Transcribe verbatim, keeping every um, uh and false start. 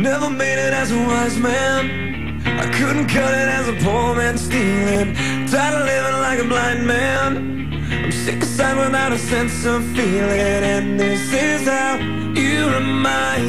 Never made it as a wise man. I couldn't cut it as a poor man stealing. Tired of living like a blind man. I'm sick of sight without a sense of feeling. And this is how you remind